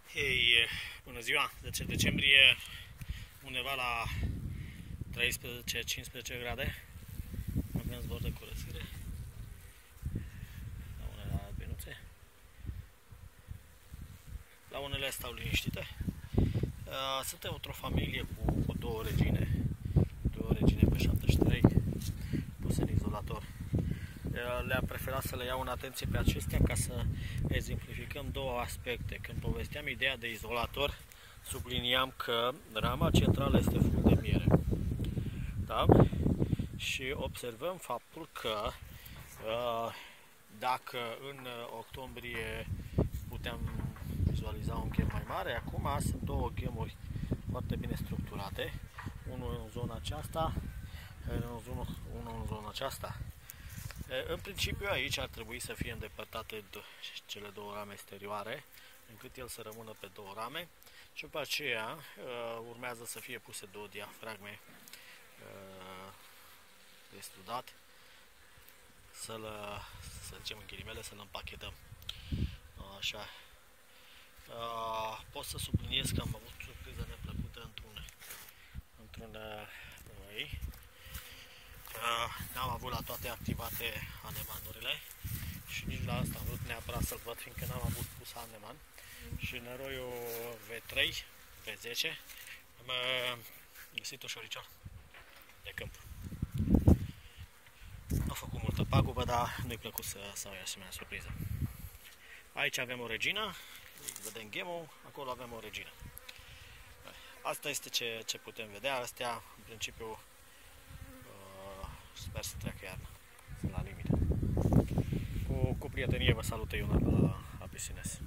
Hei, bună ziua! 10 decembrie, undeva la 13-15 grade. Avem zbor de curățire la unele albinuțe. La unele stau liniștite. Suntem într-o familie cu două regine pe 73, puse în izolator. Le-am preferat să le iau în atenție pe acestea ca să exemplificăm două aspecte. Când povesteam ideea de izolator, subliniam că rama centrală este fund de miere. Da? Și observăm faptul că dacă în octombrie puteam vizualiza un ghem mai mare, acum sunt două ghemuri foarte bine structurate, unul în zona aceasta, unul în zona aceasta. În principiu aici ar trebui să fie îndepărtate cele două rame exterioare, încât el să rămână pe două rame, și după aceea urmează să fie puse două diafragme de extrudat, să zicem în ghilimele, să-l împachetăm. Așa. Pot să subliniez că am avut surpriză neplăcută într-un n-am avut la toate activate anemanurile și nici la asta am vrut neapărat să-l văd, fiindcă n-am avut pus aneman. Și în eroiul V3, V10, am găsit un șoricior de câmp. Nu a făcut multă pagubă, dar nu-i plăcut să ai asemenea surpriză. Aici avem o regină, vedem ghemul, acolo avem o regină. Asta este ce putem vedea. Astea, în principiu, sper să treacă iarna, la limită. Cu prietenie vă salută Ionar de la Apicines.